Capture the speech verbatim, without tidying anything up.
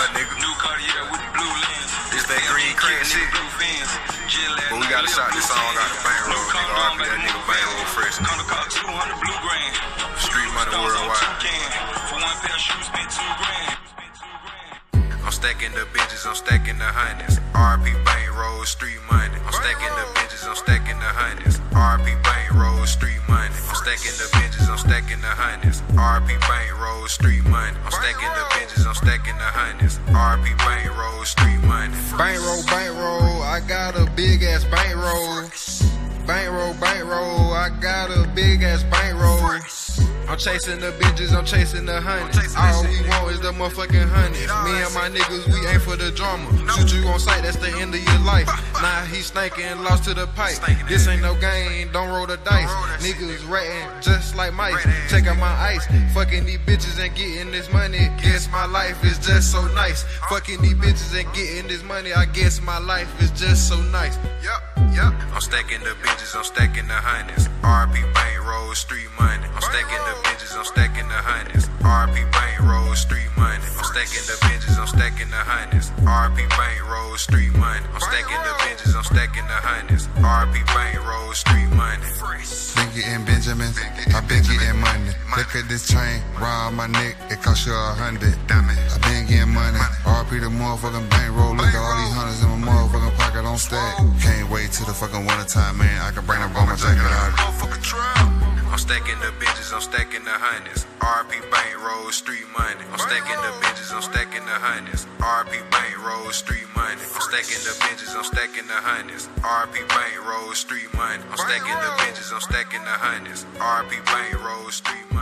nigga. New Cartier with the blue lens. This that green crack shit. But we gotta shout this song out the bankroll, nigga. R P that nigga bankroll fresh. two hundred blue grand. Street money worldwide. For one pair of shoes, spent two grand. I'm stacking the bitches, I'm stacking the hundreds. R P bankroll, street money. I'm stacking the bitches, I'm stacking the hundreds. R P bankroll, street money. I'm stacking the bitches, I'm stacking the hundreds. R P bankroll, street money. I'm stacking the bitches, I'm stacking the hundreds. R P bankroll, street money. Bankroll, bankroll, I got a big ass bankroll. Bankroll, bankroll, I got a big ass bankroll. I'm chasing the bitches, I'm chasing the hundreds. All we want is the motherfucking hundreds. Me and my niggas, we ain't for the drama. Shoot you on sight, that's the end of your life. Nah, he snaking, lost to the pipe. This ain't no game, don't roll the dice. Niggas ratting just like mice. Check out my ice. Fucking these bitches and getting this money. Guess my life is just so nice. Fucking these bitches and getting this money. I guess my life is just so nice. Yup, yup. I'm stacking the bitches, I'm stacking the hundreds. R P bankroll, street money. I'm stacking the bitches, I'm stacking the hundreds. R P bankroll, street money. I'm stacking the bitches, I'm stacking the hundreds. R P bankroll, street money. I'm stacking the bitches, I'm stacking the hundreds. R P bankroll, street money. Been getting Benjamins, I been getting money. Look at this chain, round my neck, it cost you a hundred. I been getting money. R P the motherfucking bankroll. Look at all these hundreds in my motherfucking pocket on stack. Can't wait till the fucking winter time, man. I can bring them on my jacket out. I'm stacking the bitches, I'm stacking the hundreds. R P bankroll, street money. I'm stacking the bitches, I'm stacking the hundreds. R P bankroll, street money. I'm stacking the bitches, I'm stacking the hundreds. R P bankroll, street money. I'm stacking the bitches, I'm stacking the hundreds. R P bankroll, street money.